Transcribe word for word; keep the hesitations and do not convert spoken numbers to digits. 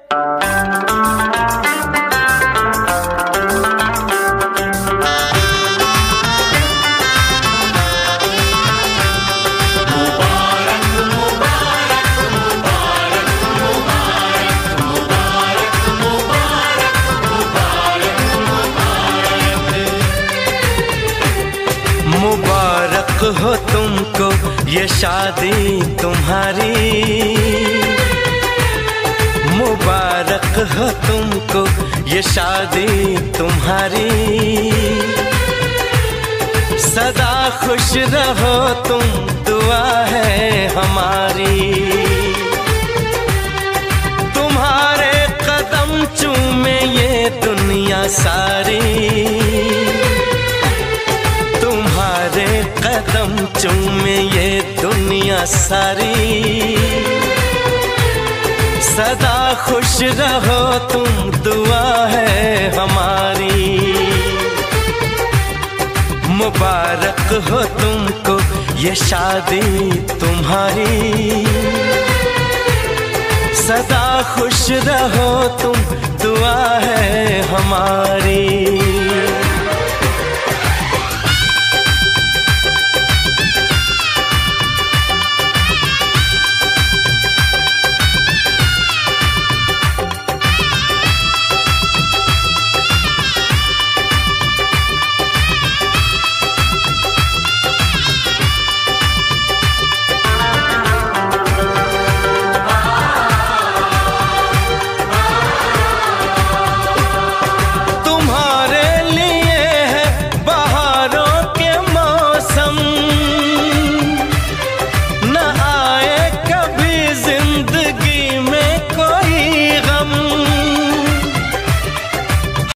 मुबारक हो तुमको ये शादी तुम्हारी, मुबारक हो तुमको ये शादी तुम्हारी। सदा खुश रहो तुम, दुआ है हमारी। तुम्हारे कदम चूमे ये दुनिया सारी, तुम्हारे कदम चूमे ये दुनिया सारी। सदा खुश रहो तुम, दुआ है हमारी। मुबारक हो तुमको ये शादी तुम्हारी, सदा खुश रहो तुम, दुआ है हमारी।